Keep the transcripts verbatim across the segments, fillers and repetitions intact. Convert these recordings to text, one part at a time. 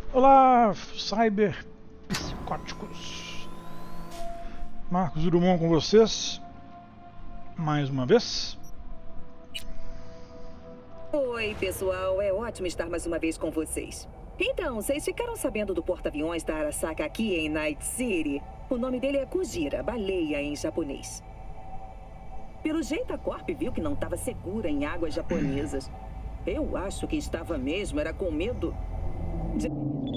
Olá, cyber psicóticos. Marcos Urumon com vocês, mais uma vez. Oi, pessoal. É ótimo estar mais uma vez com vocês. Então, vocês ficaram sabendo do porta-aviões da Arasaka aqui em Night City? O nome dele é Kujira, baleia em japonês. Pelo jeito, a Corp viu que não estava segura em águas japonesas. Eu acho que estava mesmo, era com medo de...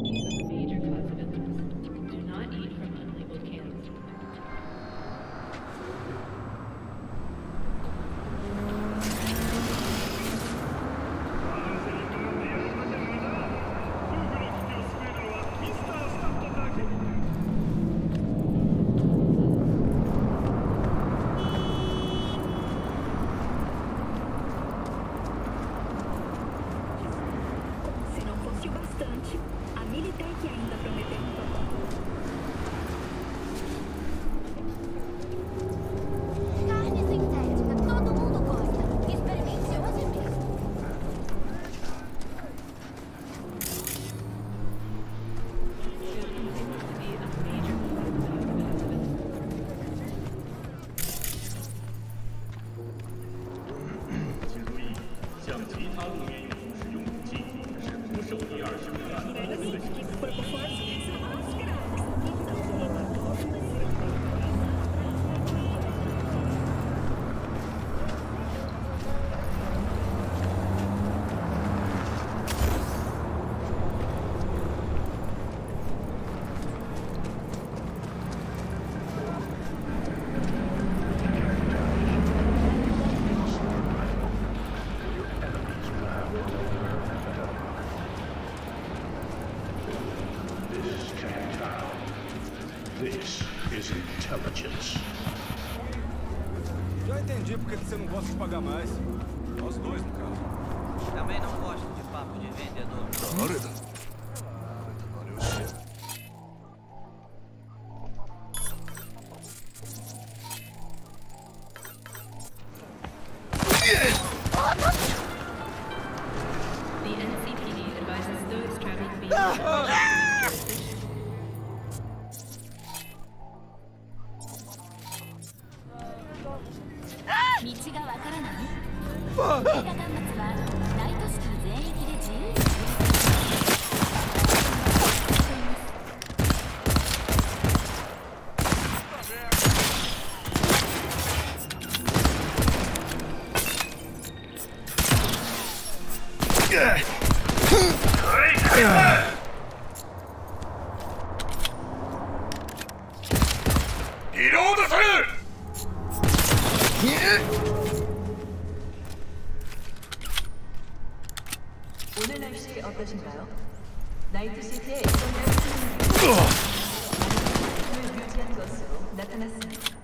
Já entendi porque você não gosta de pagar mais. Nós dois, no caso. Também não gosto de papo de vendedor. The N C P D advises those traveling beyond jurisdiction. 道がわからない？映画端末はナイトシティ全域で自由にリロードされる。 오늘 날씨 어떠신가요? 나이트시티에 이동할 수는 유지한 것으로 나타났습니다.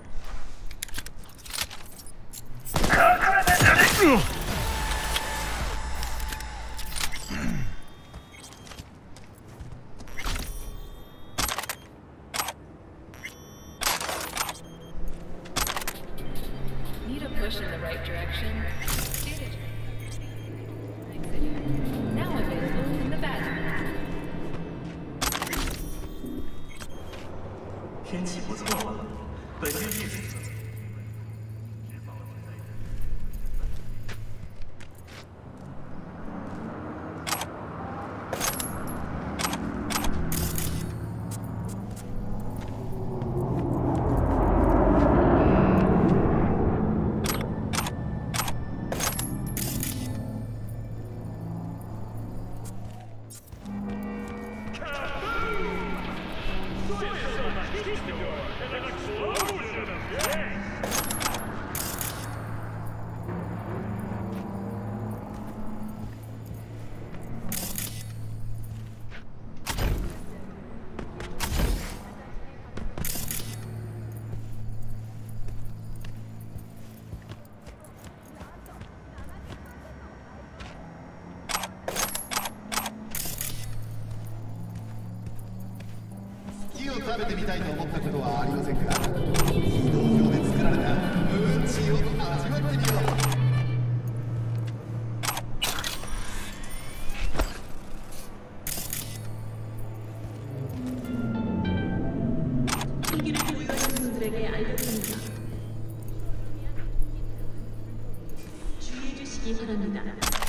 Need a push in the right direction? Now available in the bathroom. 天气不错嘛，本月季节。 食べてみたいと思ったことはありませんか？移動場で作られたうんちを味わってみよう。 「 따릅니다.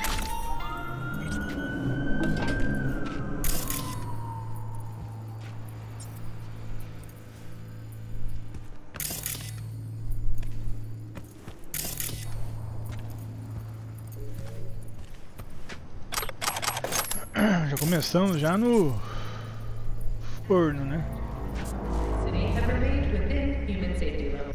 Já começamos já no forno, né? City had remained within human safety level.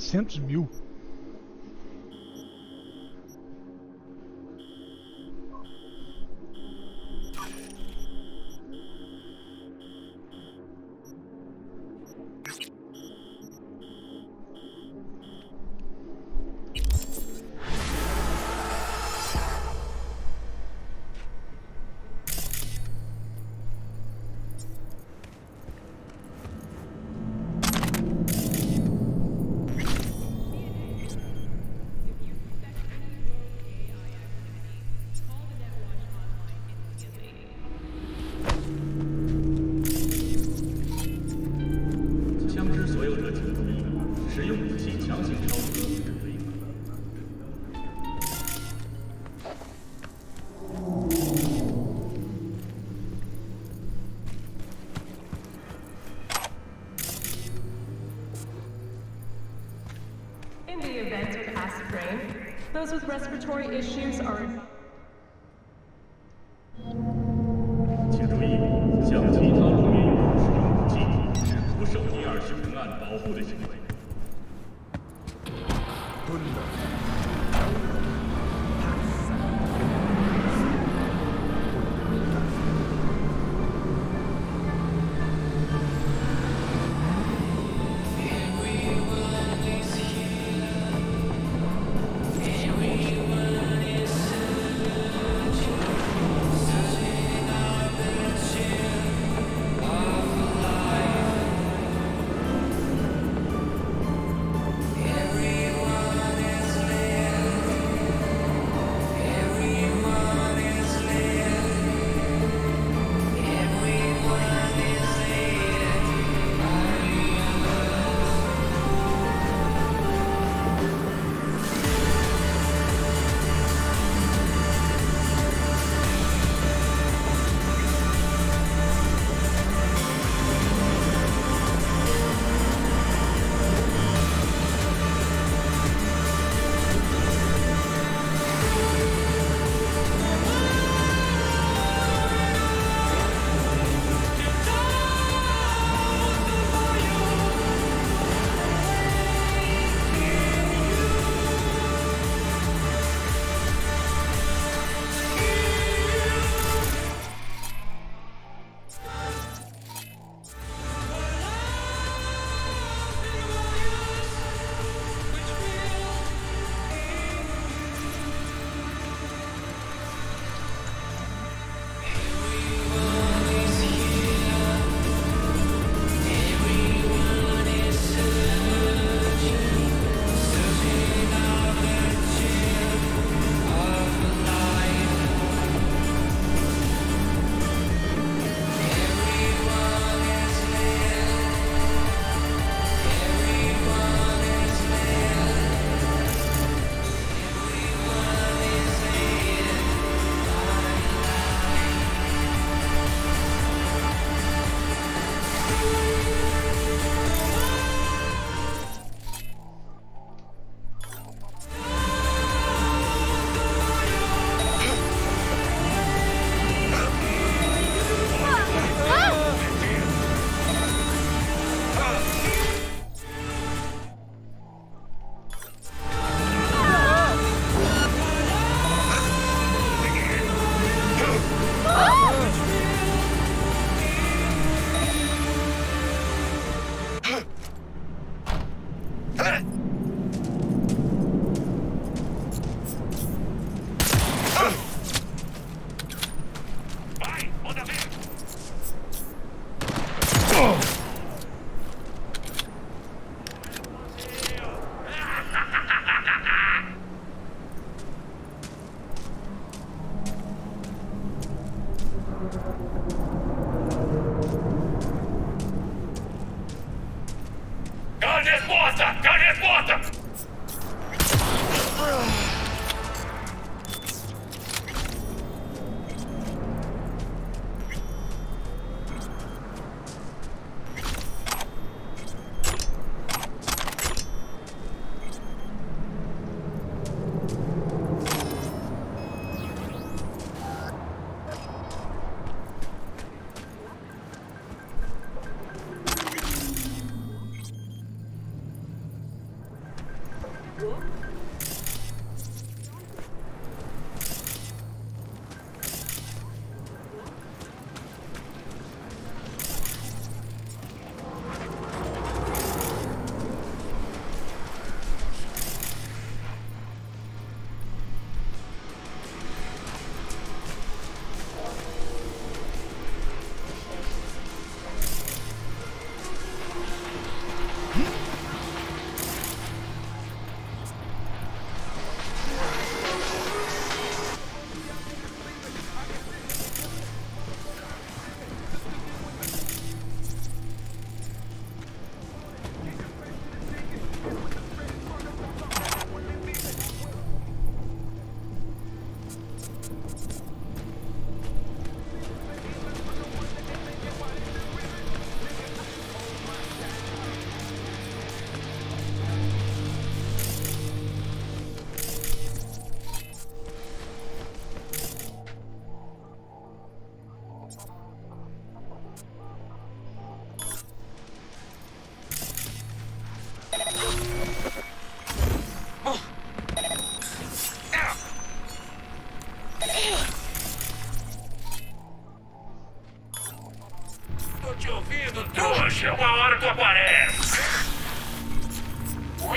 quatrocentos mil. In the event of acid rain, those with respiratory issues are... 请注意，向其他路面用户使用武器是不受第二修正案保护的行为。 te ouvindo, trouxa. Uma hora tu aparece. Oi?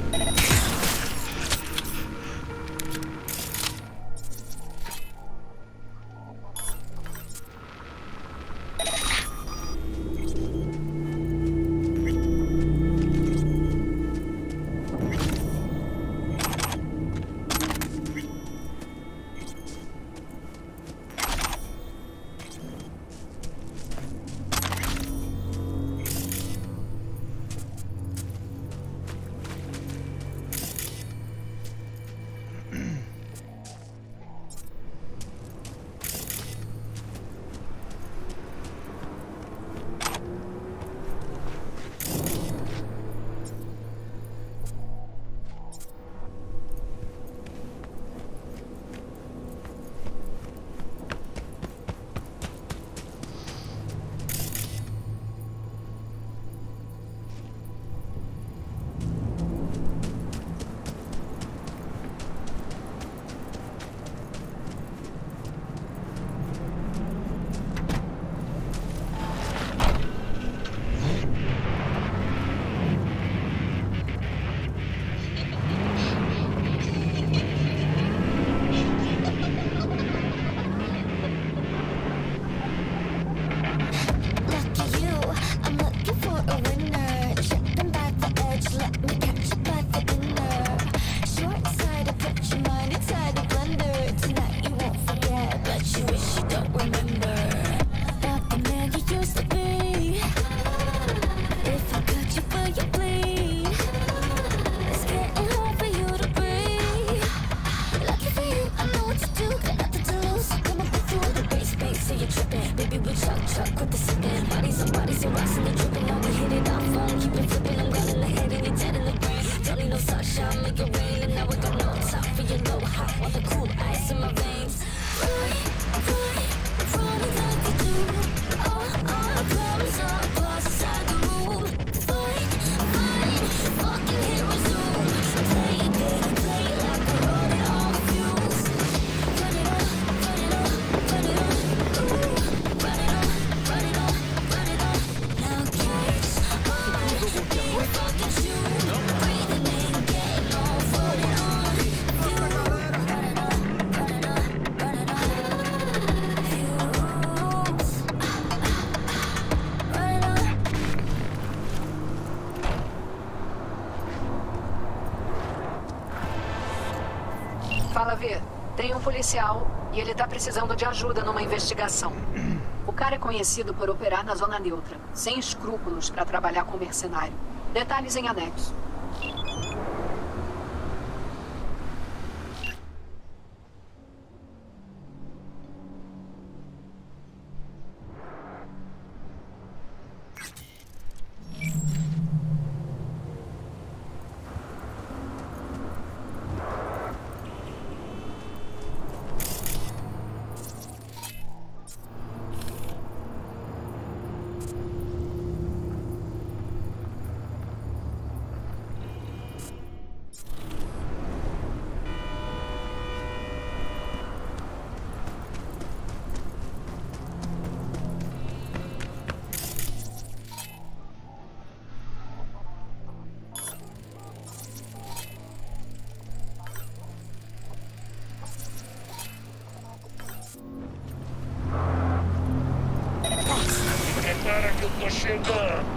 Fala, V. Tem um policial e ele tá precisando de ajuda numa investigação. O cara é conhecido por operar na zona neutra, sem escrúpulos para trabalhar com mercenário. Detalhes em anexo. Prepara que eu tô chegando.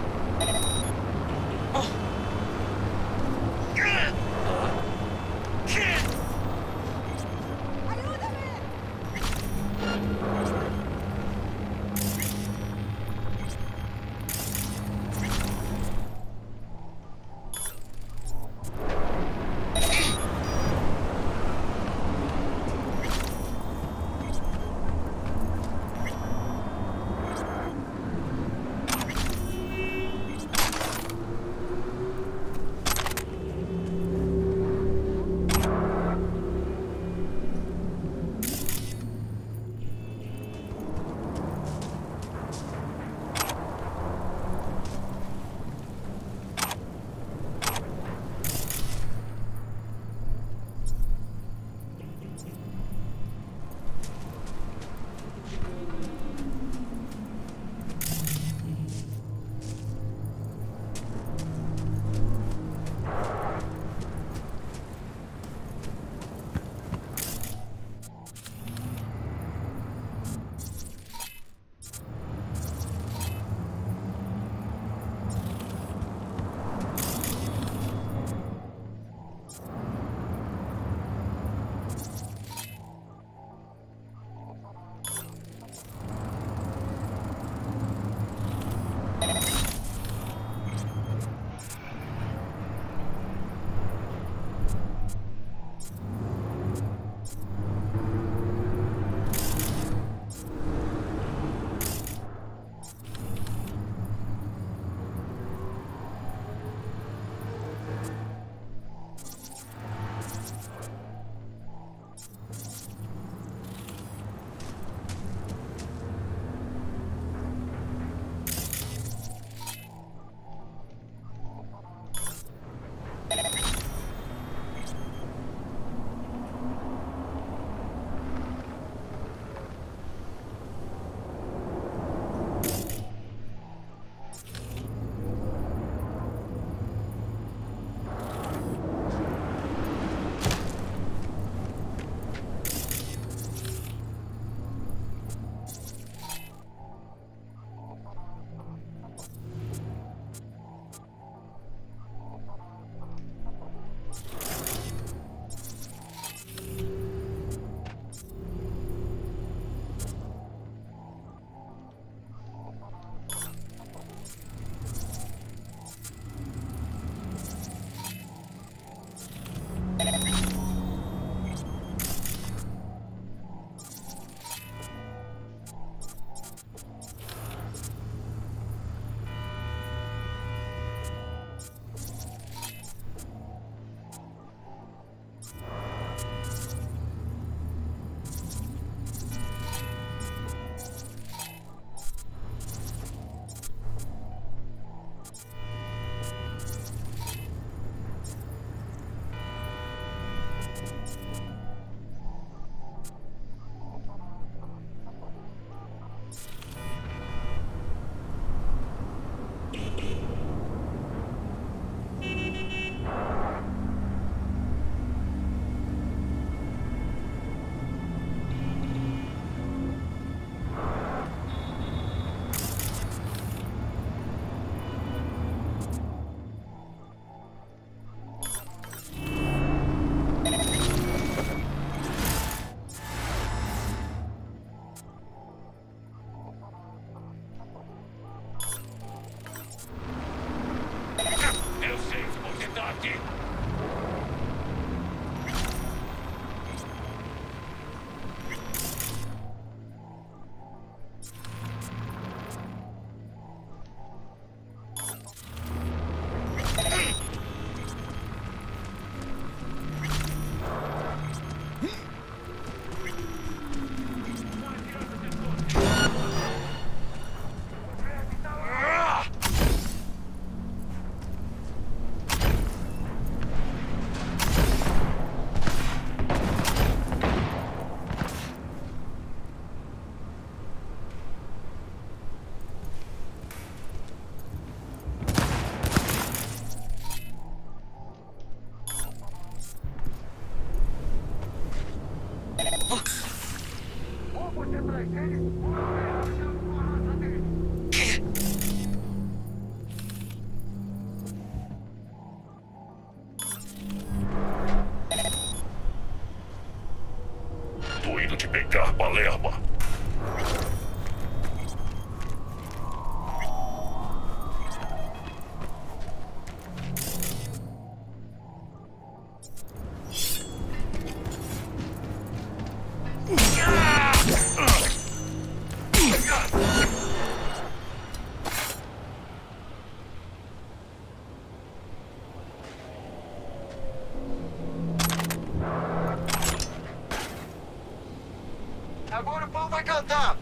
Agora o pau vai cantar!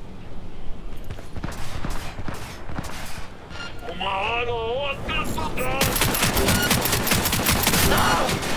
Uma hora ou outra sobrou! Não!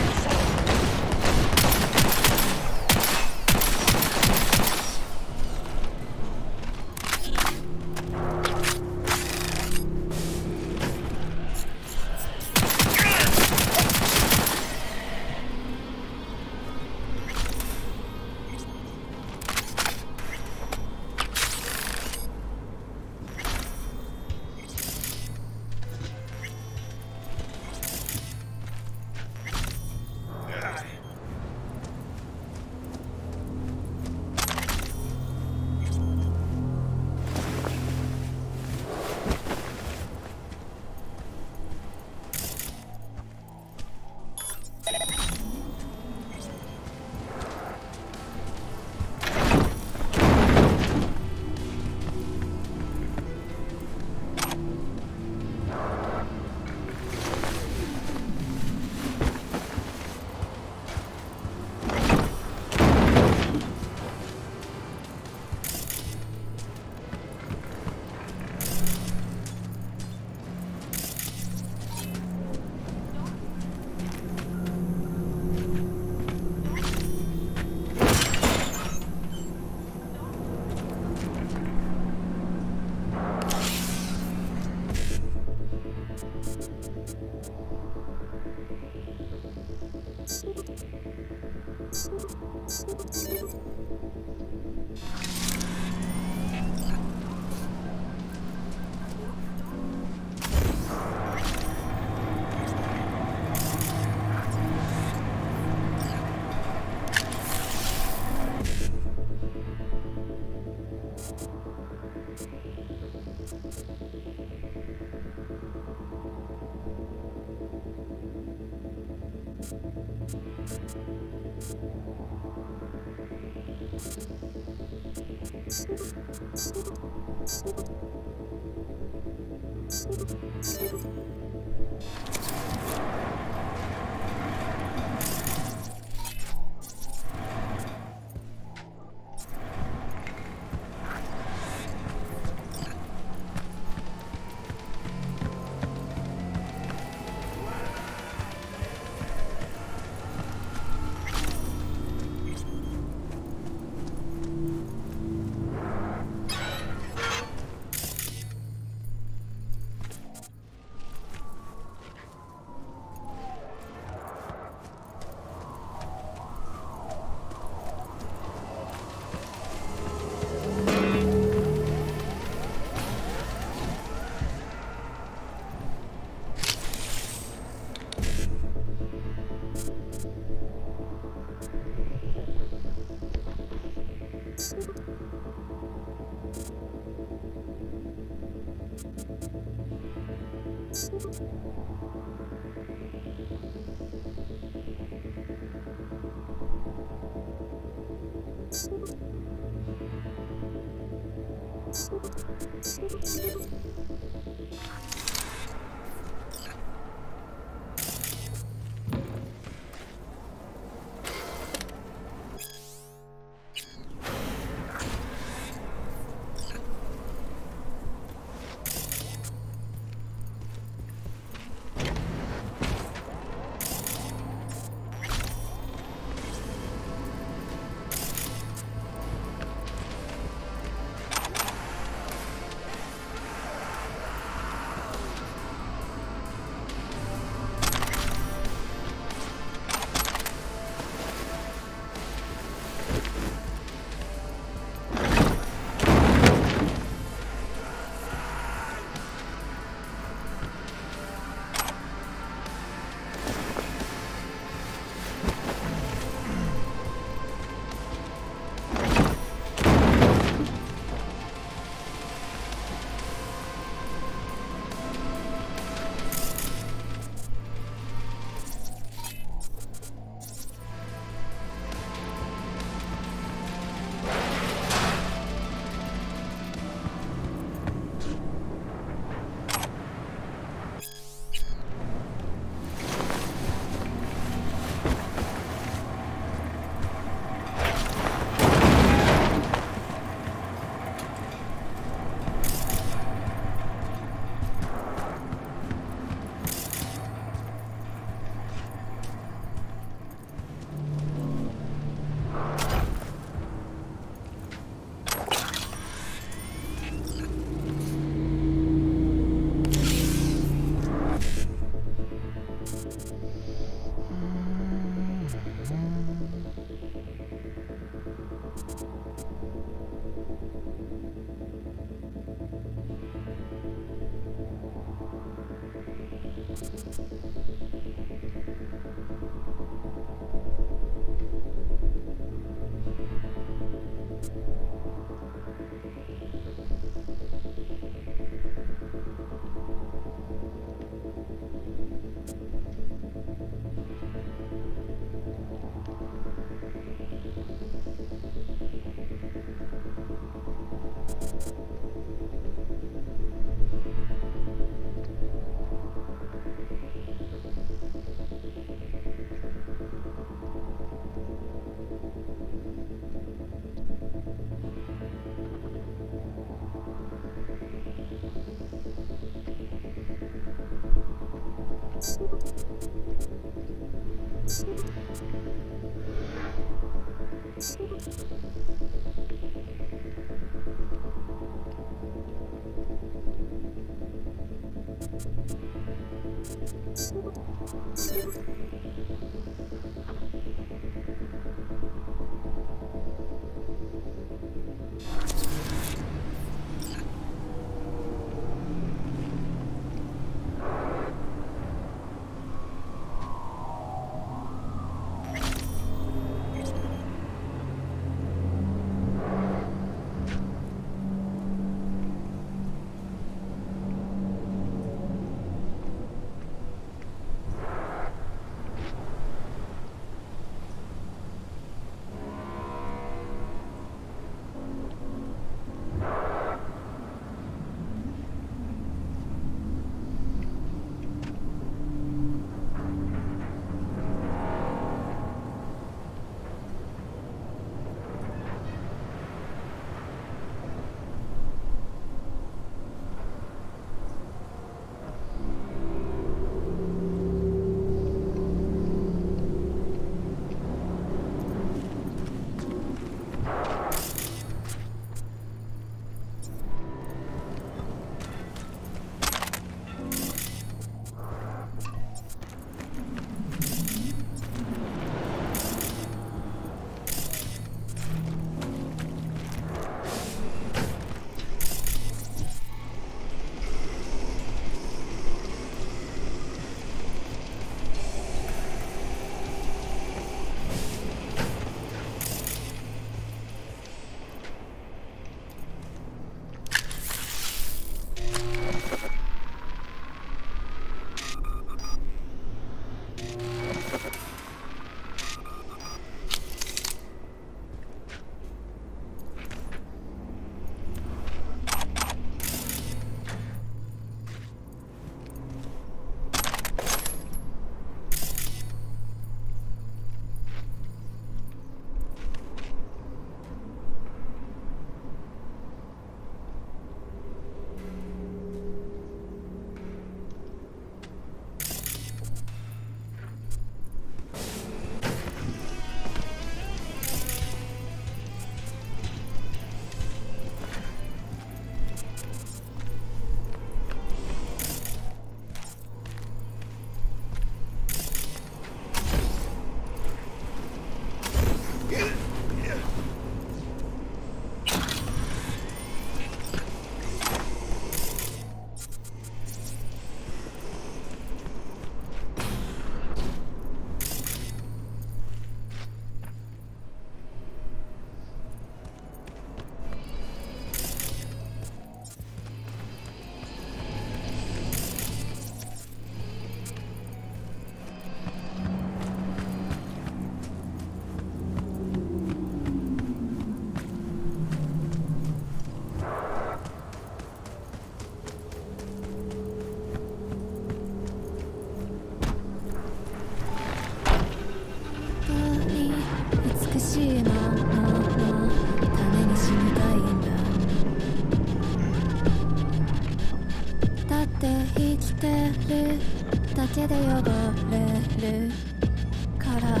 けで汚れるから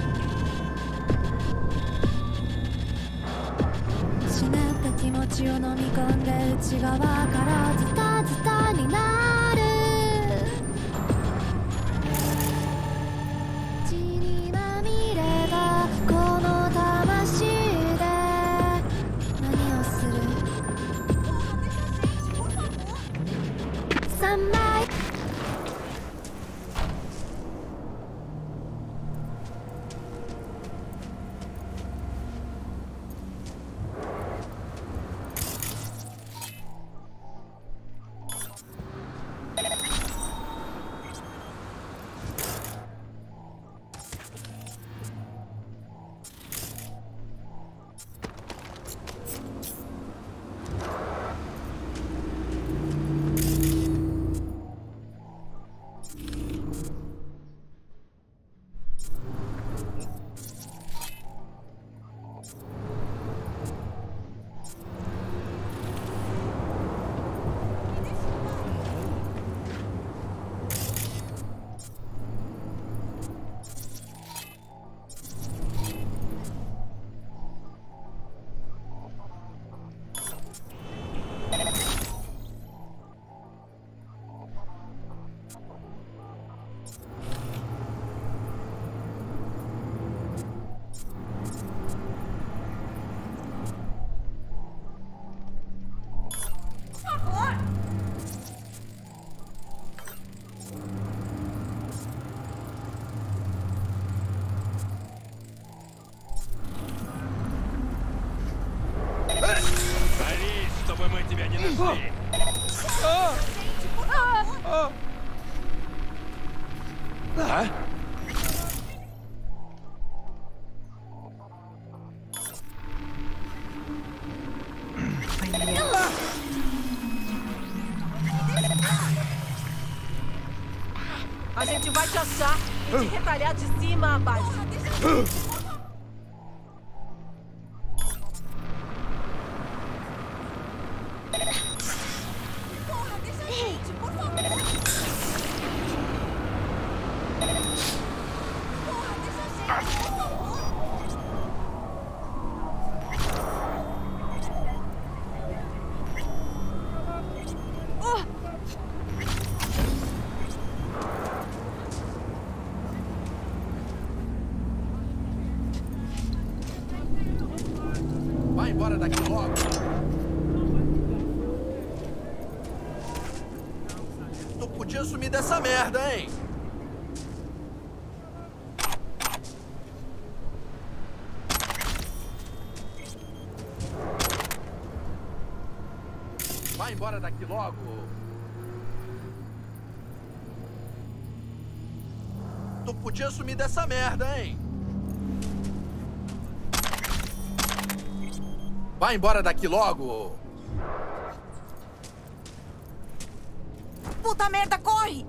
湿った気持ちを飲み込んで内側からズタズタになる血にまみれたこの魂で何をする三枚 не нашли. А? A gente vai te achar e te retalhar de cima a baixo. Porra, deixa a gente, por favor. Porra, deixa a gente, por favor. Vai embora daqui logo. Tu podia sumir dessa merda, hein? Vai embora daqui logo. Tu podia sumir dessa merda, hein? Vai embora daqui logo! Puta merda, corre!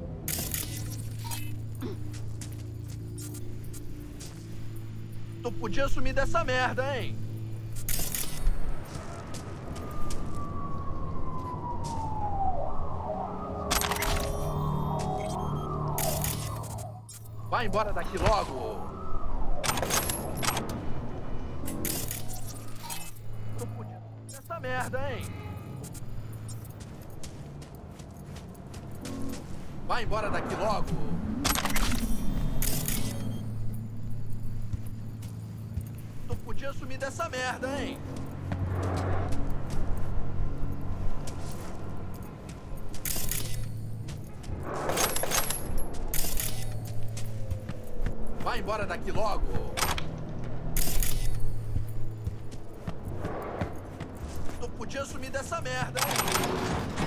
Tu podia sumir dessa merda, hein? Vai embora daqui logo! Essa merda, hein? Vai embora daqui logo! Tu podia sumir dessa merda, hein? Vai embora daqui logo! Podia sumir dessa merda, hein?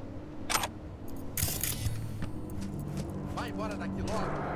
Vai embora daqui logo.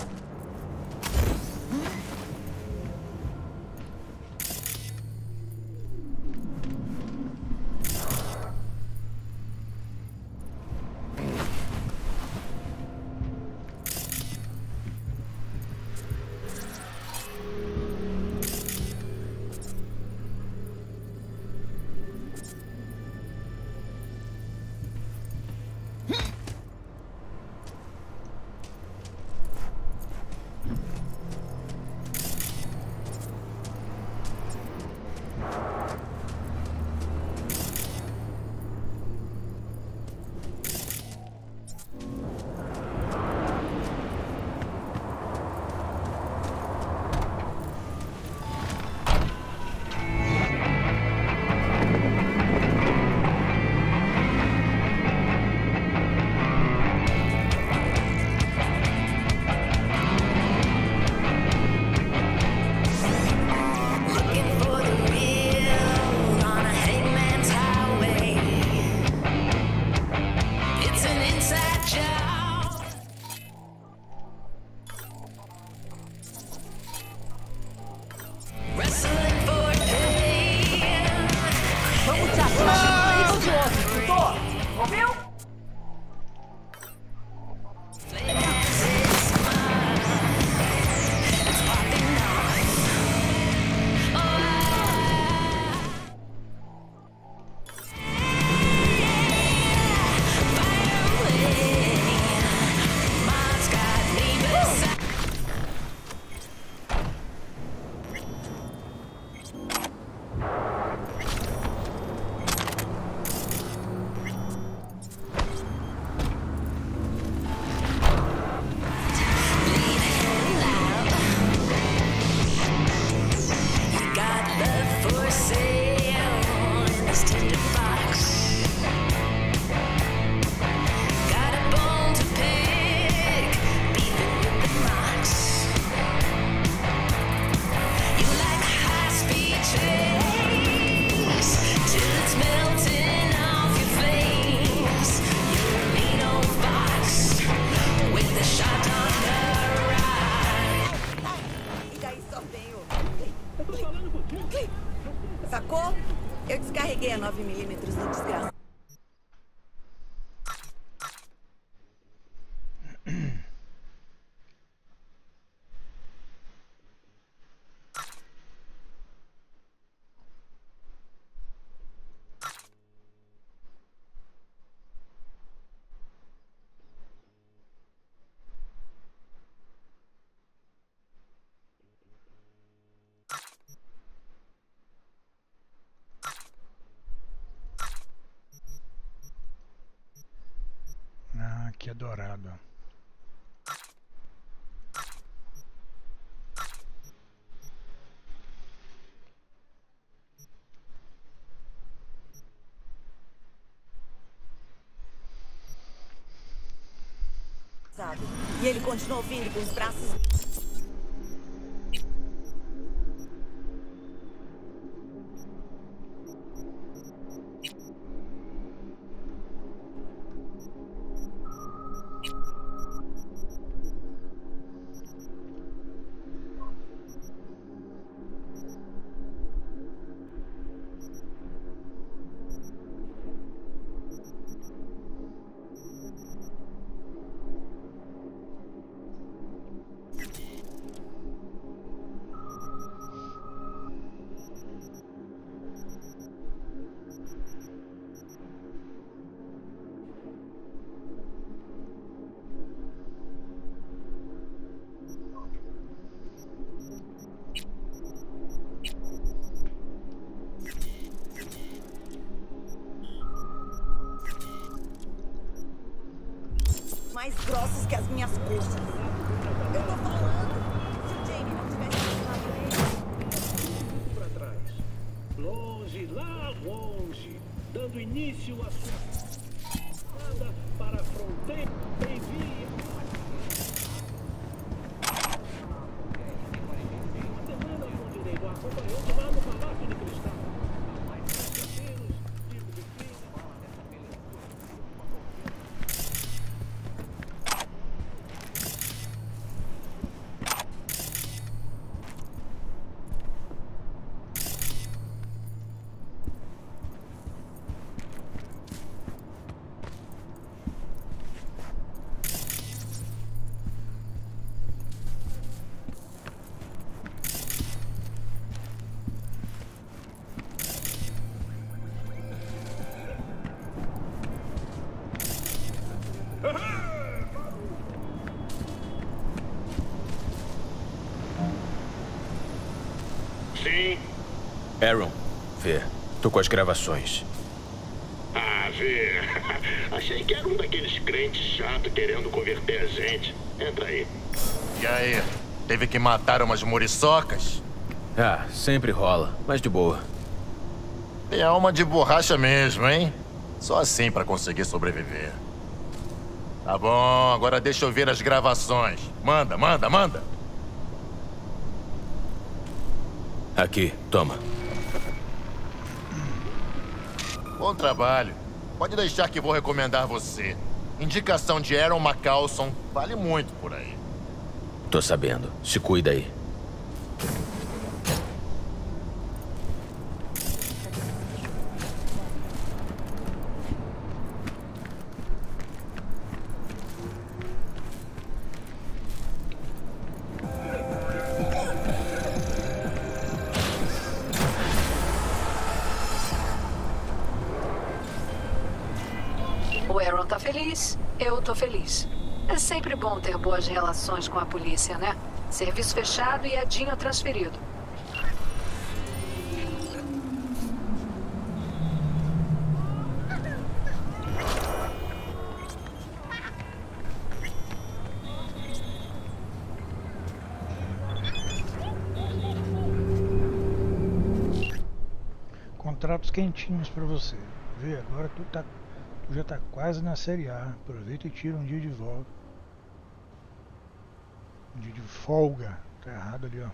Eu tô falando contigo. Sacou? Eu descarreguei a nove milímetros do desgraçado. Ah, que adorado. E ele continuou vindo com os braços... mais grossos que as minhas coxas. Eu tô falando. Se o Jamie não tivesse falado para trás. Longe, lá longe. Dando início à sua estrada para a fronteira e via. Uma semana com direito acompanhando lá no Palácio de Cristal. Sim? Aaron, vê. Tô com as gravações. Ah, vê. Achei que era um daqueles crentes chato querendo converter a gente. Entra aí. E aí? Teve que matar umas muriçocas? Ah, sempre rola, mas de boa. Tem alma de borracha mesmo, hein? Só assim pra conseguir sobreviver. Tá bom, agora deixa eu ver as gravações. Manda, manda, manda. Aqui, toma. Bom trabalho. Pode deixar que vou recomendar você. Indicação de Aaron McCallson vale muito por aí. Tô sabendo. Se cuida aí. O Aaron tá feliz, eu tô feliz. É sempre bom ter boas relações com a polícia, né? Serviço fechado e Edinho transferido. Contratos quentinhos pra você. Vê, agora tu tá, tu já tá quase na Série A. Aproveita e tira um dia de volta. Um dia de folga. Tá errado ali, ó.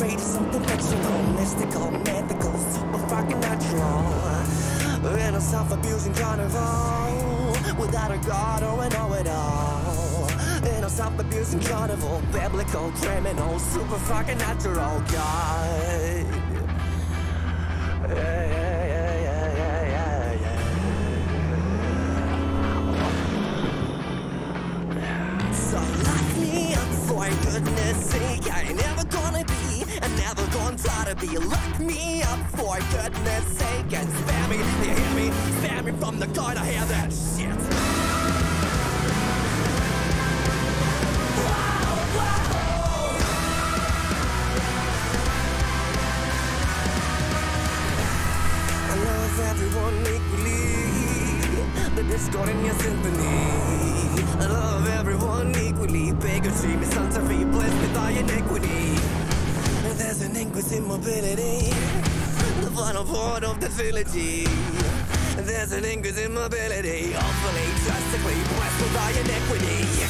fate is something fictional, mystical, mythical, super fucking natural. In a self-abusing carnival, without a god or a know-it-all. In a self-abusing carnival, biblical, criminal, super fucking natural. God. Yeah, yeah, yeah, yeah, yeah, yeah. So lock me up for goodness sake. I ain't never gonna be, and never gonna try to be. Lock me up for goodness sake and spare me. You hear me? Spare me from the gun. I hear that shit. Everyone equally, the discord in your symphony. I love everyone equally. Bigotry, misanthropy, bliss with thy iniquity. There's an inquisitive mobility, the final part of the trilogy. There's an inquisitive mobility, awfully, drastically, blessed with thy iniquity.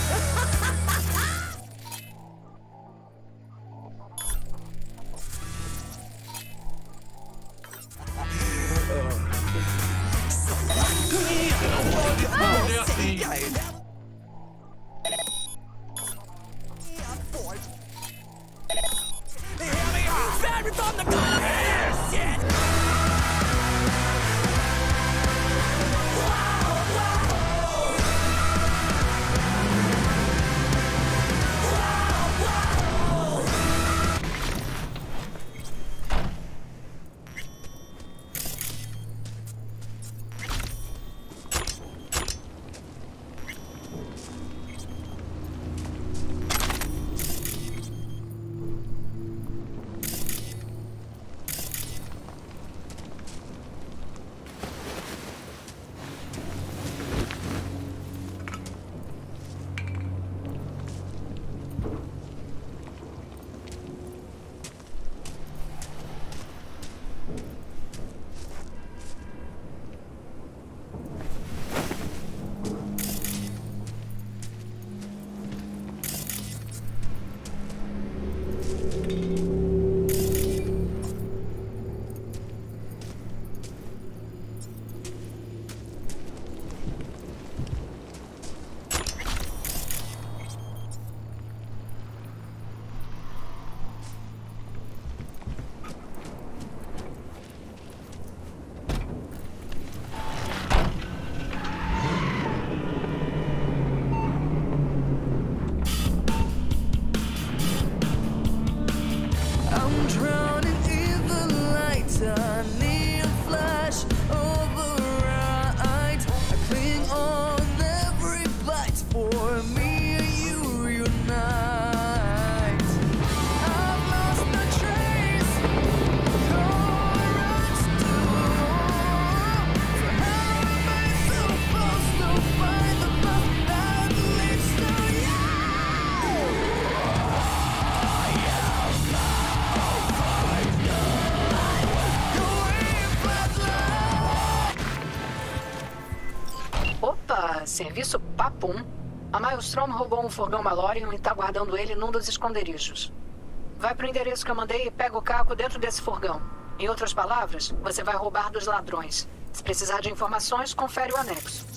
Serviço papum. A Maelstrom roubou um furgão Malorian e tá guardando ele num dos esconderijos. Vai pro endereço que eu mandei e pega o caco dentro desse furgão. Em outras palavras, você vai roubar dos ladrões. Se precisar de informações, confere o anexo.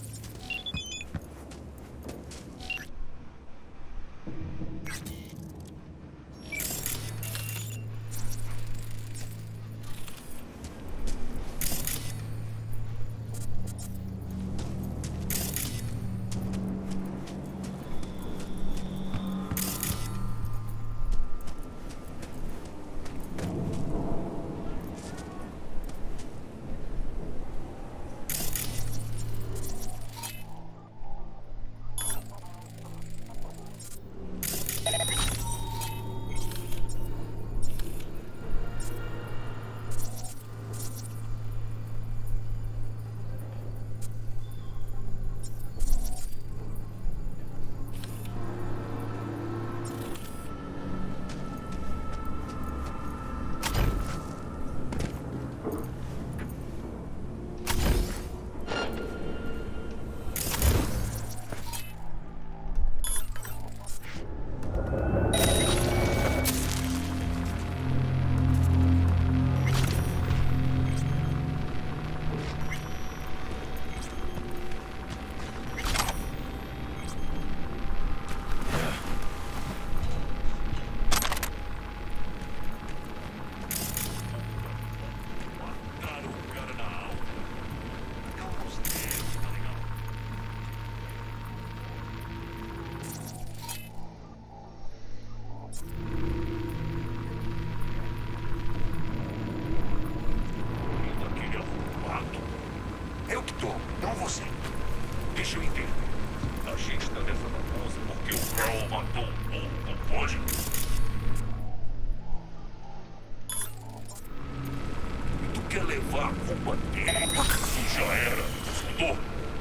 quer levar a culpa dele. Isso já era. Escutou?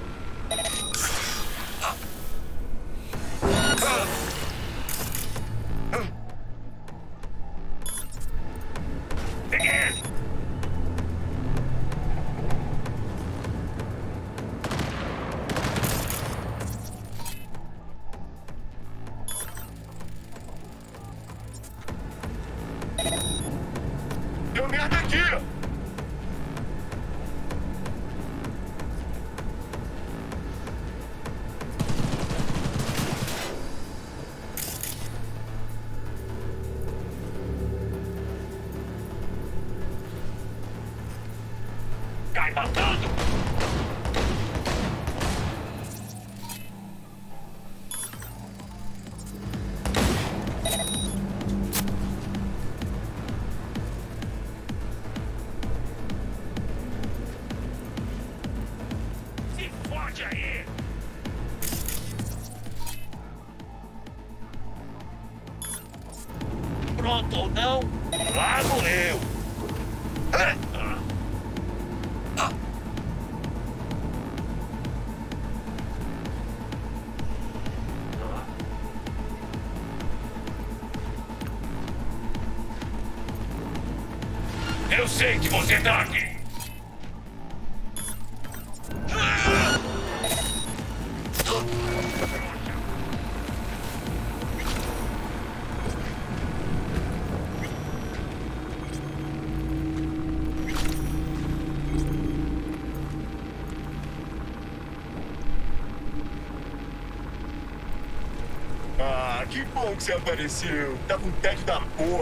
Deu merda aqui! Cai matando! Se fode aí! Pronto ou não? Lá vou eu! Eu sei que você tá aqui! Ah, que bom que você apareceu! Tava um tédio da porra!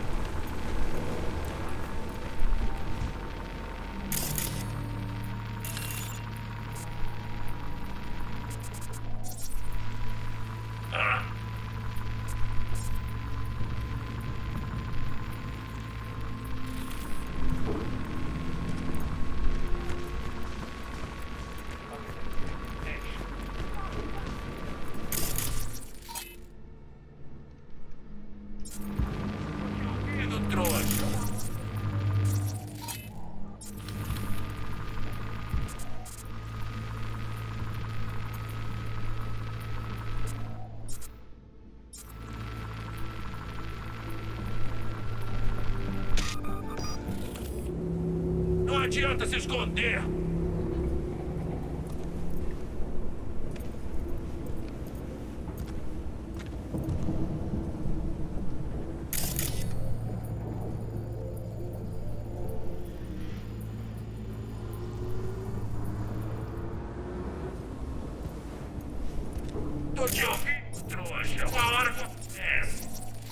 Não adianta se esconder! Tô te ouvindo, trouxa. Uma hora acontece.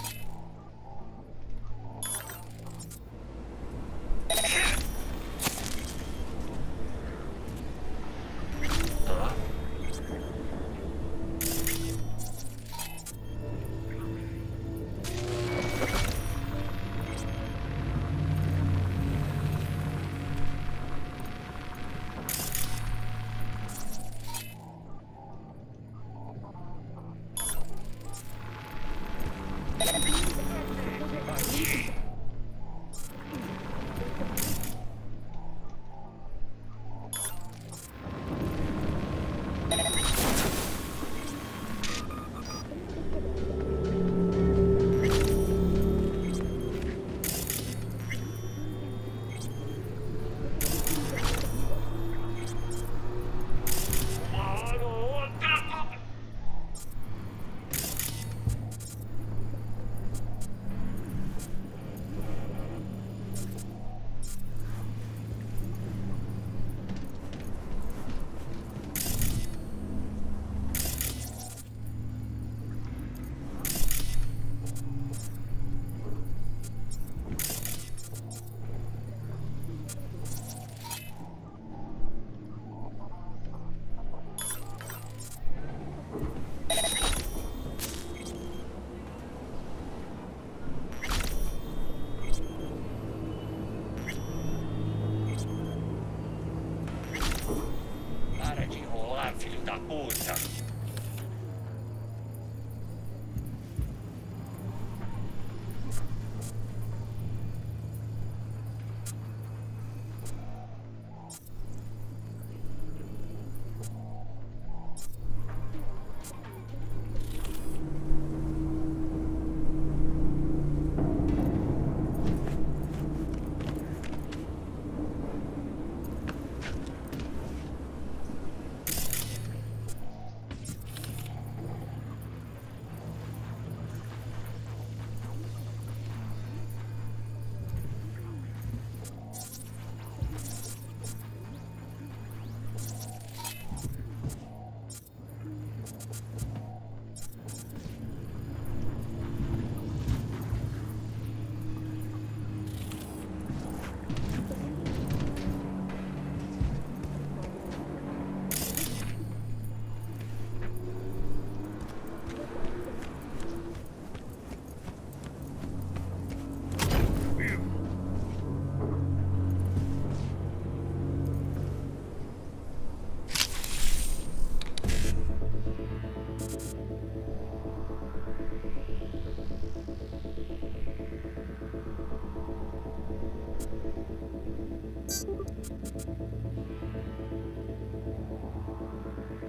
Filho da puta!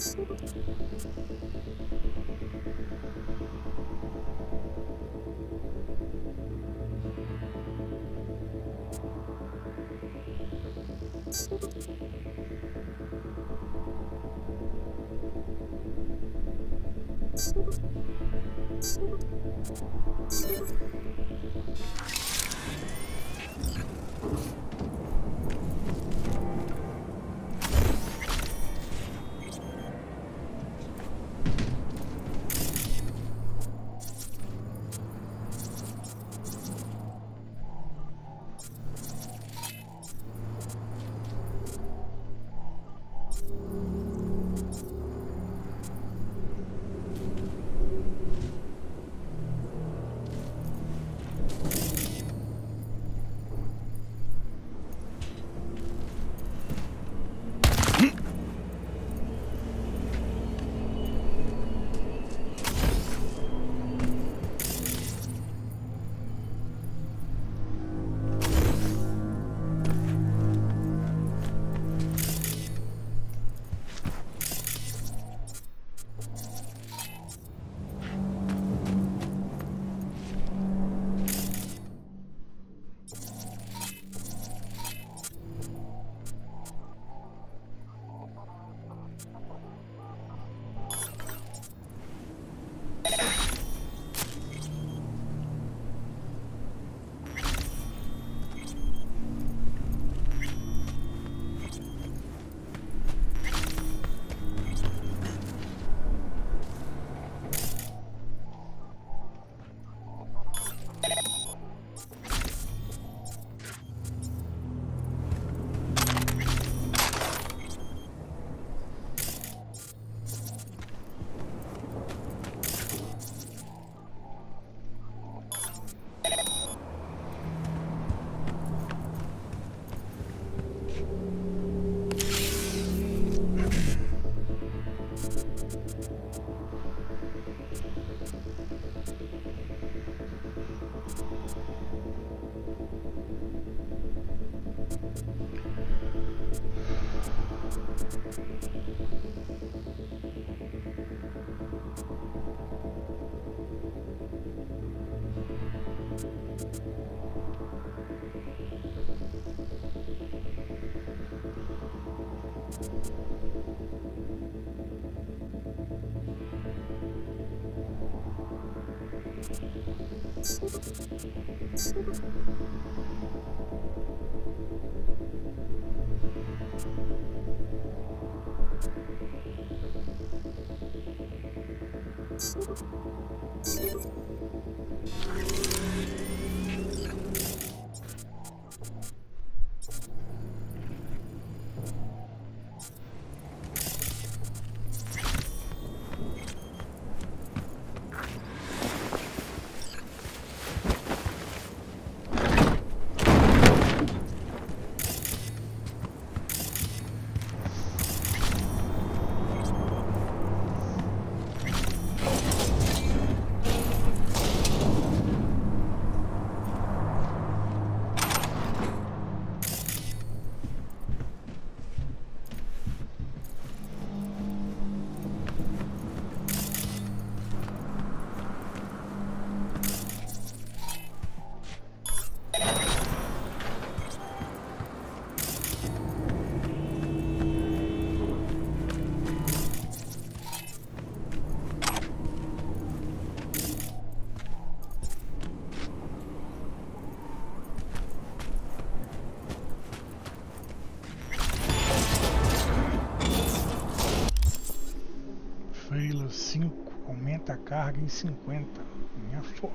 cinco, aumenta a carga em cinquenta. Minha forma.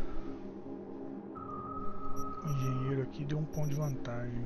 O engenheiro aqui deu um ponto de vantagem.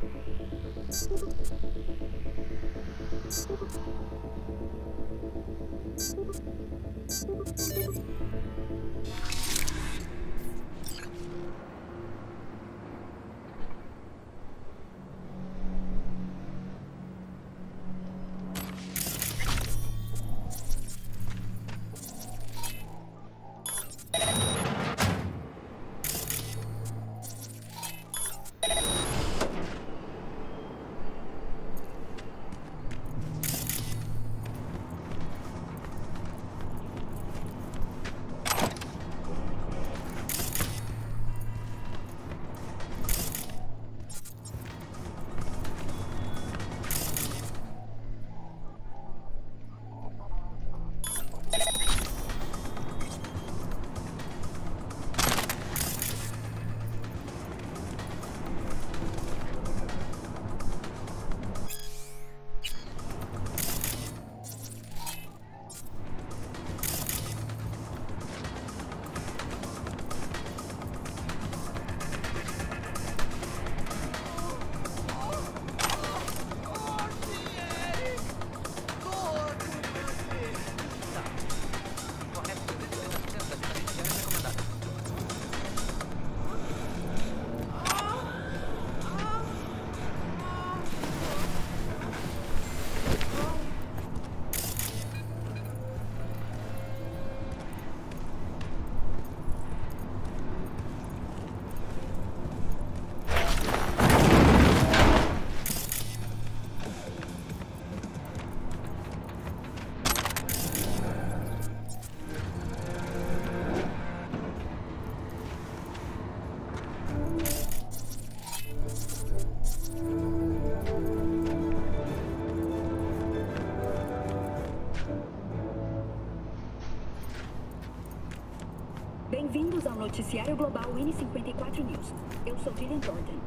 Bem-vindos ao noticiário global N cinquenta e quatro News. Eu sou Gillian Thornton.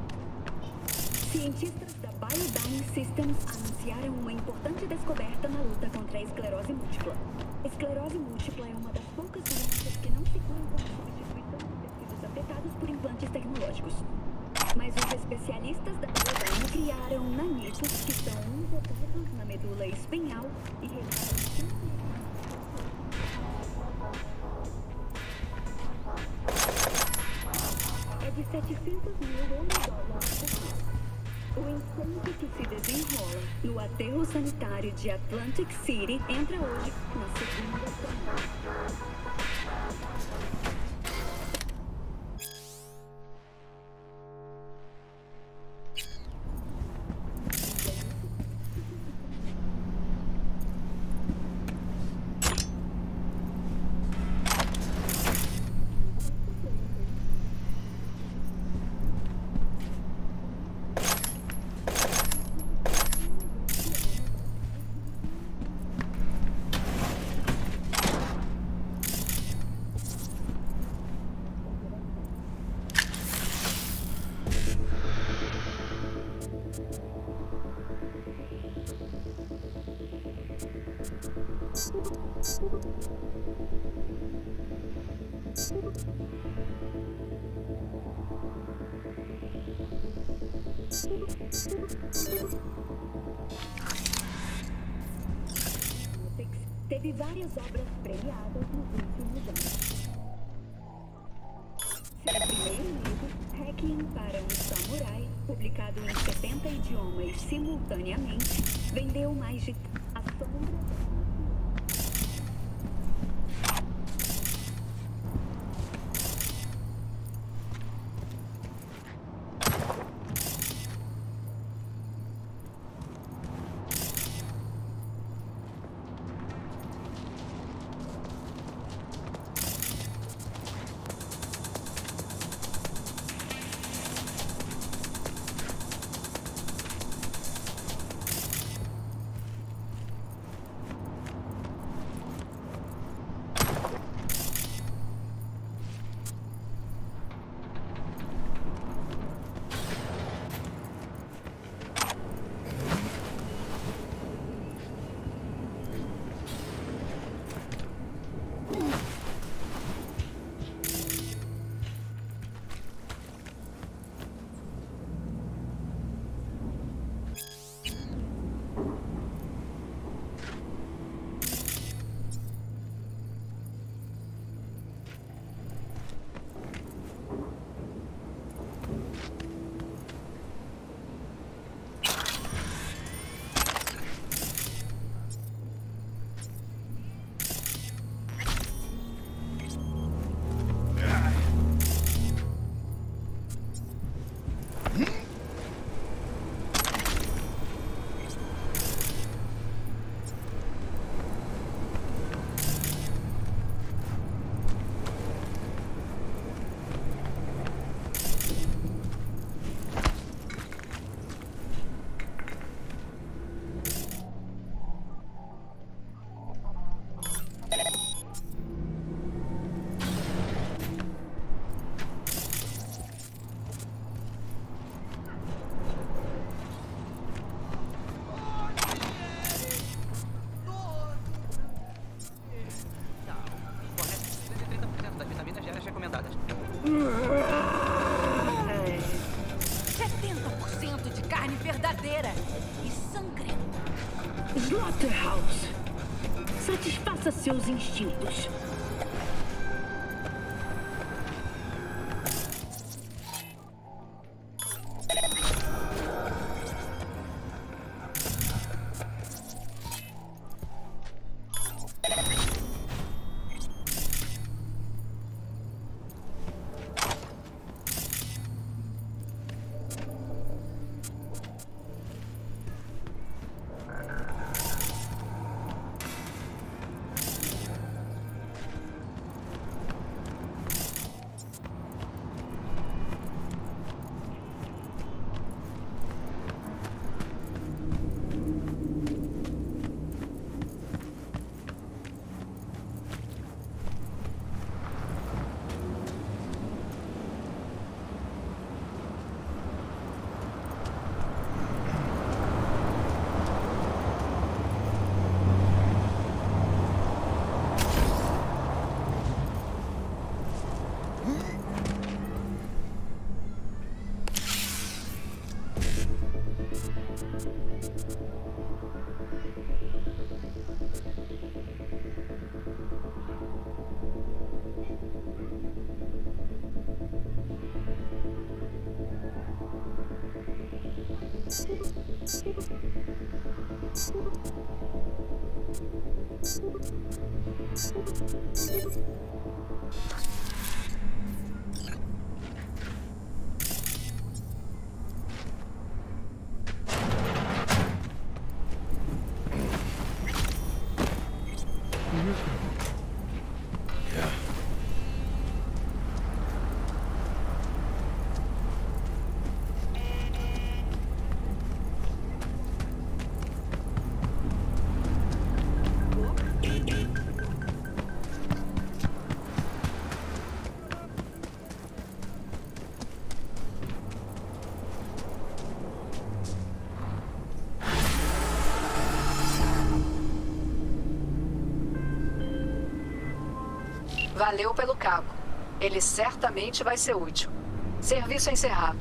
Cientistas da Biodyne Systems anunciaram uma importante descoberta na luta contra a esclerose múltipla. Esclerose múltipla é uma das poucas doenças que não se curam com a substituição de tecidos afetados por implantes tecnológicos. Mas os especialistas da Biodyne criaram nanitos que são injetados na medula espinhal e revelaram de setecentos mil dólares por mês. O incêndio que se desenrola no aterro sanitário de Atlantic City entra hoje na segunda semana. Teve várias obras premiadas nos últimos anos. Seu primeiro livro, Hacking para um Samurai, publicado em setenta idiomas simultaneamente, vendeu mais de A Sombra. carne verdadeira e sangrenta. Slaughterhouse. Satisfaça seus instintos. Valeu pelo cabo. Ele certamente vai ser útil. Serviço encerrado.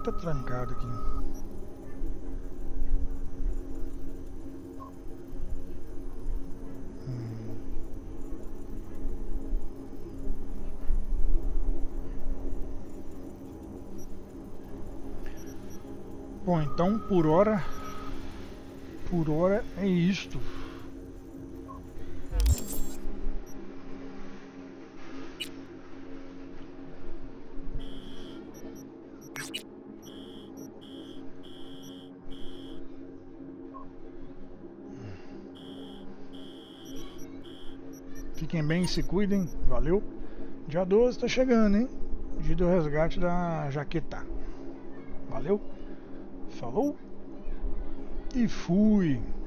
tá trancado aqui? Hum. Bom, então por hora, por hora é isto. Fiquem bem, se cuidem, valeu. Dia doze tá chegando, hein? Dia do resgate da jaqueta. Valeu, falou e fui.